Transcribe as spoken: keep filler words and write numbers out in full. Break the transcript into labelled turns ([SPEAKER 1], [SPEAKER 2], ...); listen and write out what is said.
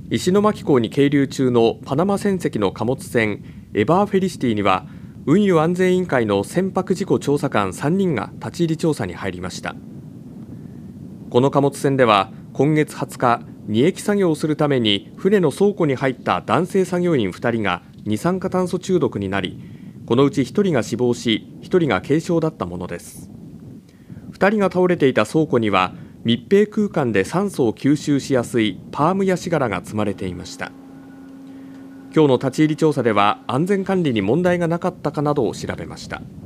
[SPEAKER 1] 石巻港に係留中のパナマ船籍の貨物船エバーフェリシティには運輸安全委員会の船舶事故調査官さんにんが立ち入り調査に入りました。この貨物船では今月はつか、荷役作業をするために船の倉庫に入った男性作業員ふたりが二酸化炭素中毒になり、このうちひとりが死亡し、ひとりが軽傷だったものです。ふたりが倒れていた倉庫には密閉空間で酸素を吸収しやすいパームヤシ殻が積まれていました。今日の立ち入り調査では安全管理に問題がなかったかなどを調べました。